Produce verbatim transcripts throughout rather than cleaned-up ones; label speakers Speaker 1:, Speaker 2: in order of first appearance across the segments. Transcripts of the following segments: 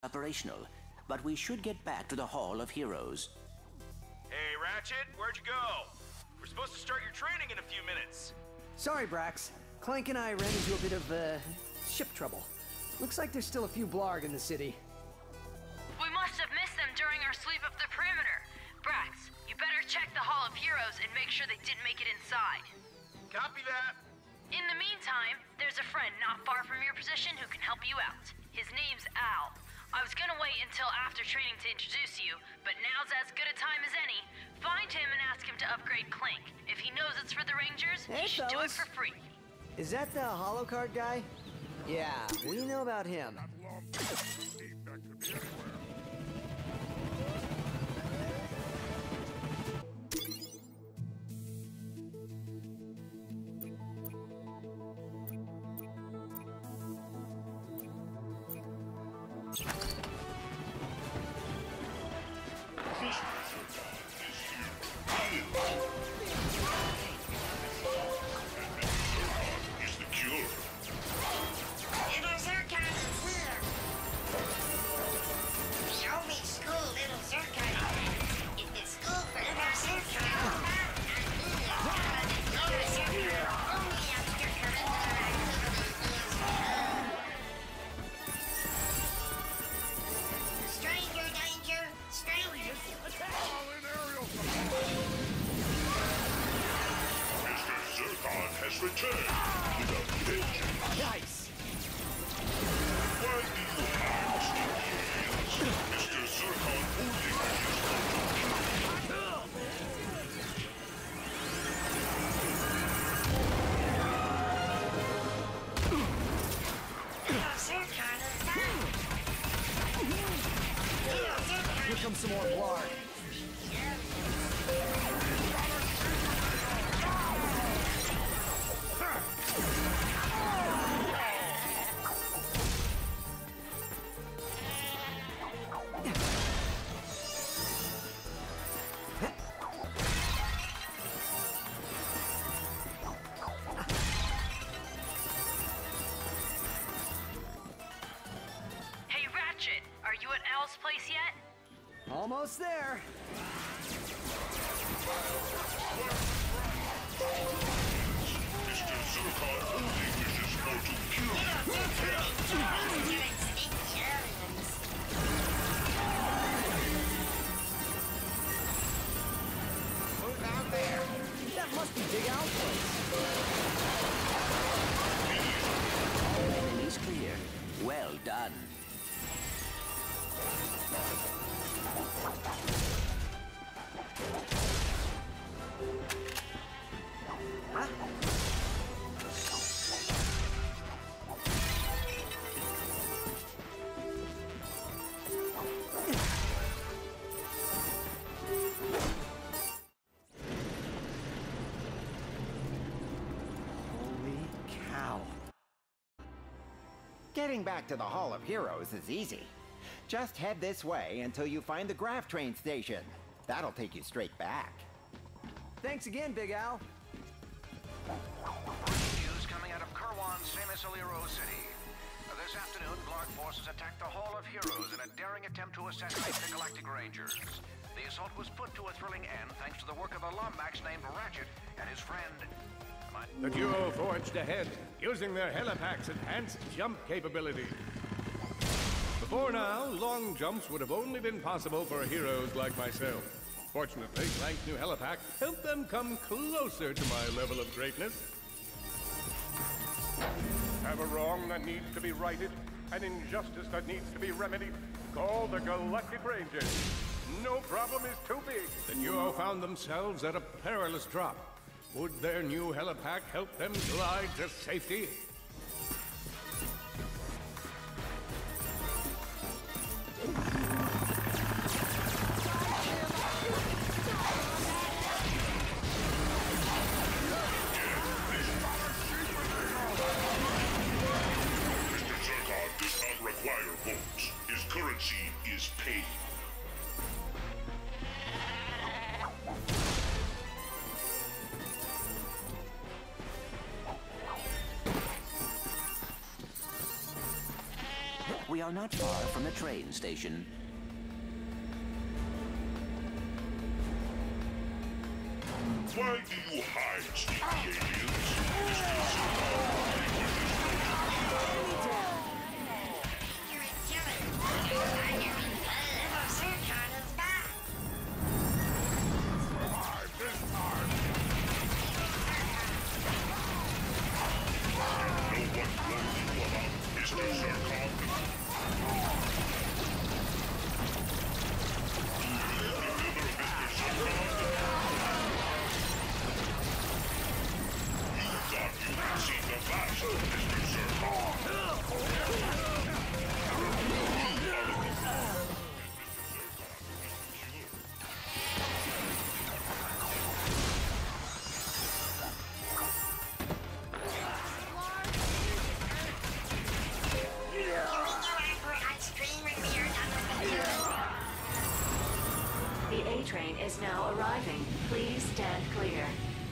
Speaker 1: operational, but we should get back to the Hall of Heroes.
Speaker 2: Hey, Ratchet, where'd you go? We're supposed to start your training in a few minutes.
Speaker 3: Sorry, Brax. Clank and I ran into a bit of, uh, ship trouble. Looks like there's still a few Blarg in the city.
Speaker 4: We must have missed them during our sweep of the perimeter. Brax, you better check the Hall of Heroes and make sure they didn't make it inside.
Speaker 2: Copy that.
Speaker 4: In the meantime, there's a friend not far from your position who can help you out. His name's Al. I was gonna wait until after training to introduce you, but now's as good a time as any. Find him and ask him to upgrade Clank. If he knows it's for the Rangers,
Speaker 3: Hey,
Speaker 4: he should do it
Speaker 3: fellas.
Speaker 4: for free.
Speaker 3: Is that the Holocard guy? Yeah, we know about him. Here comes some more Blarg.
Speaker 4: Hey, Ratchet, are you at Al's place yet?
Speaker 3: Almost there.
Speaker 5: Mister Zurkon only wishes for to kill.
Speaker 3: Who's out there? That must be Big Al's place.
Speaker 1: All enemies clear. Well done.
Speaker 3: Huh? Holy cow.
Speaker 6: Getting back to the Hall of Heroes is easy. Just head this way until you find the Graph Train station. That'll take you straight back.
Speaker 3: Thanks again, Big Al.
Speaker 7: News coming out of Kerwan's famous Aliro City. Uh, This afternoon, Blarg forces attacked the Hall of Heroes in a daring attempt to assassinate the Galactic Rangers. The assault was put to a thrilling end thanks to the work of a Lombax named Ratchet and his friend. My
Speaker 8: The duo forged ahead, using their Helipac's enhanced jump capability. Before now, long jumps would have only been possible for heroes like myself. Fortunately, Clank's new Helipac helped them come closer to my level of greatness. Have a wrong that needs to be righted, an injustice that needs to be remedied. Call the Galactic Rangers. No problem is too big. The duo found themselves at a perilous drop. Would their new Helipac help them glide to safety?
Speaker 5: Mister Zurkon does not require votes. His currency is paid.
Speaker 1: We are not far from the train station.
Speaker 5: Why do you hide, sneaky aliens?
Speaker 9: The A train is now arriving. Please stand clear.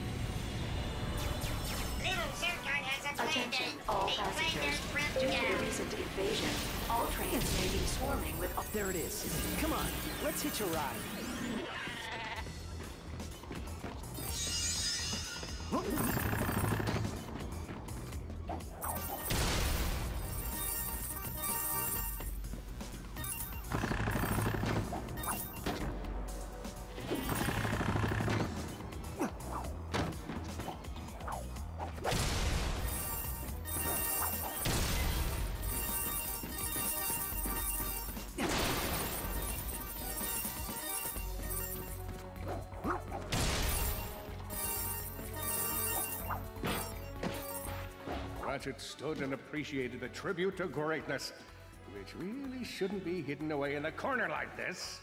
Speaker 9: Attention, all passengers. Due to the recent invasion, all trains may be swarming with...
Speaker 3: There it is. Come on, let's hitch a ride.
Speaker 8: Ratchet stood and appreciated a tribute to greatness, which really shouldn't be hidden away in a corner like this.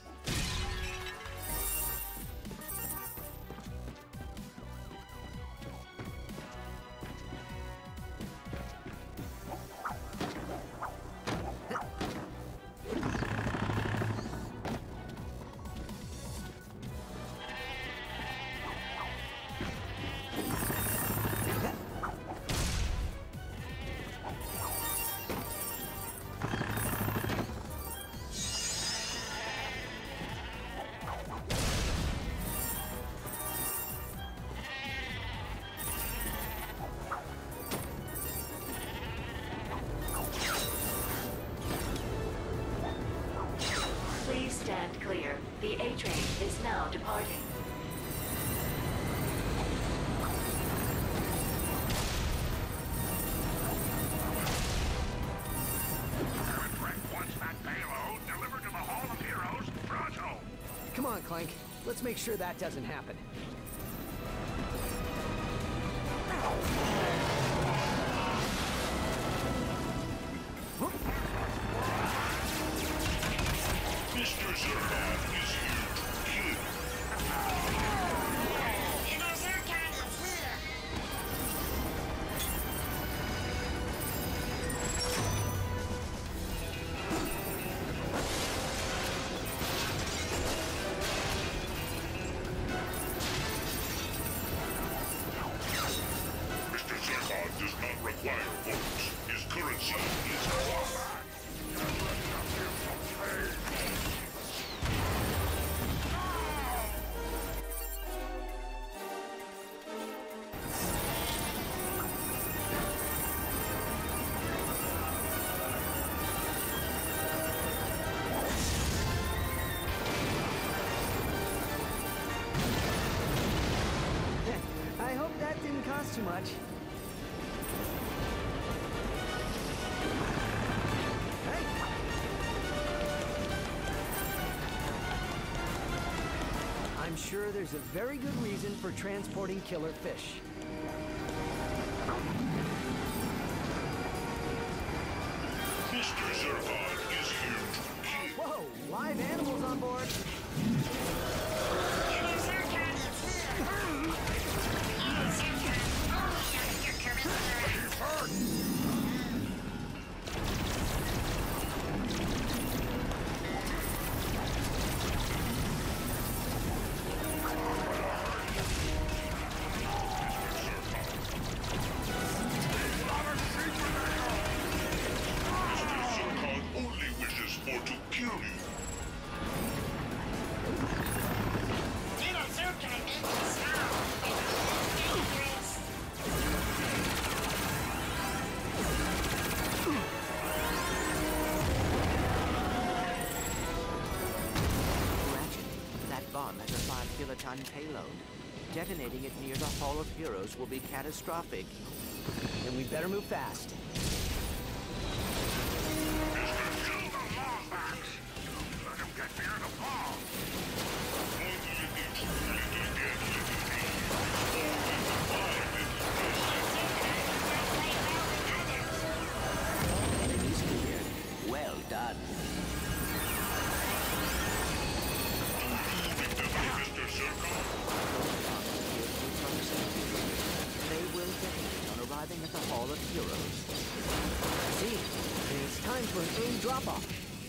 Speaker 9: Please stand clear. The A train is now departing.
Speaker 3: Come on, Clank. Let's make sure that doesn't happen.
Speaker 5: Mister Zurkon is here to kill. Mister Zurkon does not require votes. His currency is power.
Speaker 3: I hope that didn't cost too much. Hey. I'm sure there's a very good reason for transporting killer fish.
Speaker 5: Mister Zurkon is here to kill.
Speaker 3: Whoa, live animals on board.
Speaker 5: Mister Zurkon only
Speaker 1: bomb has a five kiloton payload. Detonating it near the Hall of Heroes will be catastrophic.
Speaker 3: Then we better move fast.
Speaker 1: Enemies cleared. Well done. They will detonate on arriving at the Hall of Heroes.
Speaker 3: See, it's time for an aim drop-off.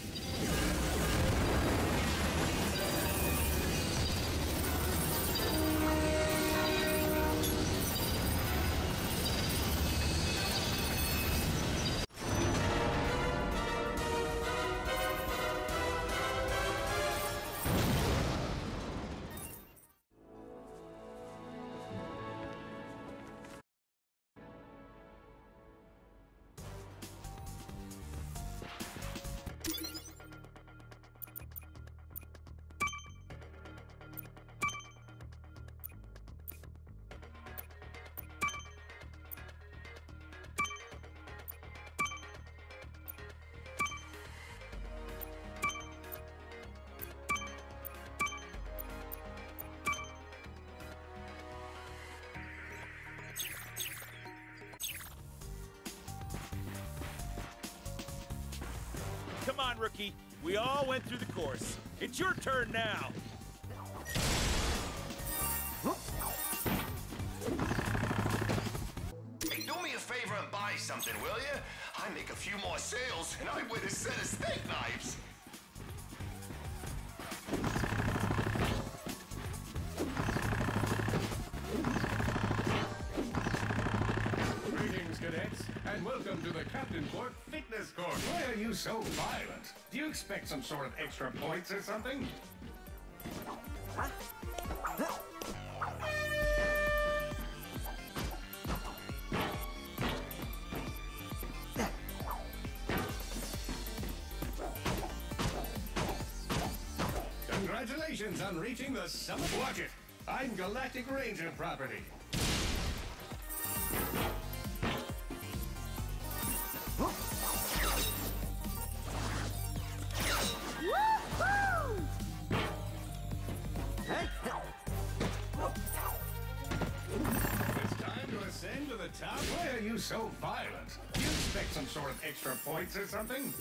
Speaker 2: Come on, rookie. We all went through the course. It's your turn now.
Speaker 7: Hey, do me a favor and buy something, will you? I make a few more sales, and I win a set of steak knives.
Speaker 8: Greetings, cadets, and welcome to the Captain Court Fitness Course. Why are you so violent? Do you expect some sort of extra points or something? Congratulations on reaching the summit. Watch it. I'm Galactic Ranger property. It's time to ascend to the top. Why are you so violent? Do you expect some sort of extra points or something?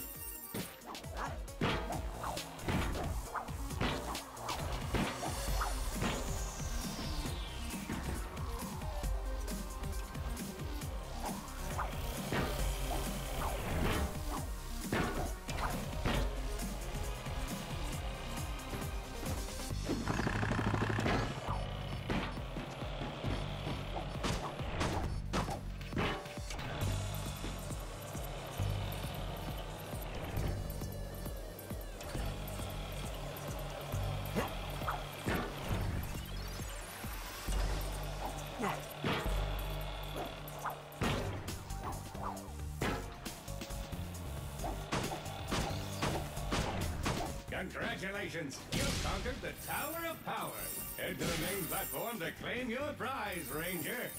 Speaker 8: Congratulations! You've conquered the Tower of Power! Head to the main platform to claim your prize, Ranger!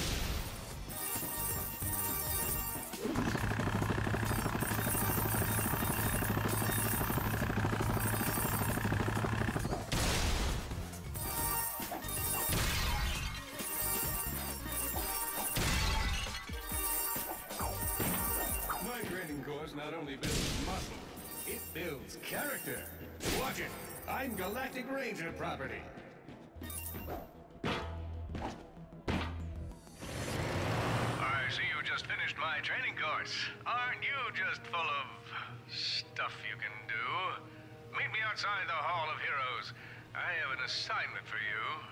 Speaker 8: My training course not only builds muscle, it builds character. Watch it. I'm Galactic Ranger property.
Speaker 7: I see you just finished my training course. Aren't you just full of stuff you can do? Meet me outside the Hall of Heroes. I have an assignment for you.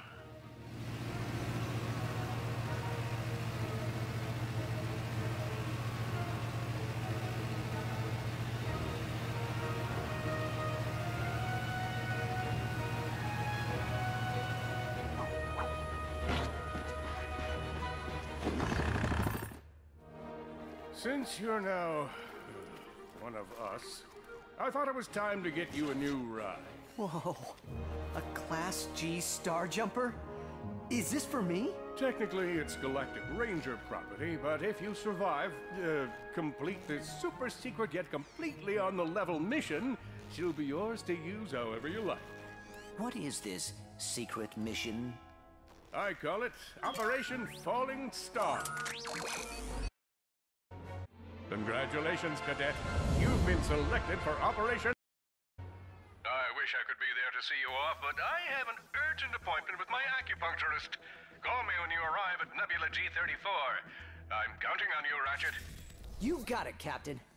Speaker 8: Since you're now one of us, I thought it was time to get you a new ride.
Speaker 3: Whoa. A Class G Star Jumper? Is this for me?
Speaker 8: Technically, it's Galactic Ranger property, but if you survive, uh, complete this super secret yet completely on the level mission, she'll be yours to use however you like.
Speaker 1: What is this secret mission?
Speaker 8: I call it Operation Falling Star. Congratulations, Cadet. You've been selected for Operation...
Speaker 10: I wish I could be there to see you off, but I have an urgent appointment with my acupuncturist. Call me when you arrive at Nebula G thirty-four. I'm counting on you, Ratchet.
Speaker 3: You got it, Captain.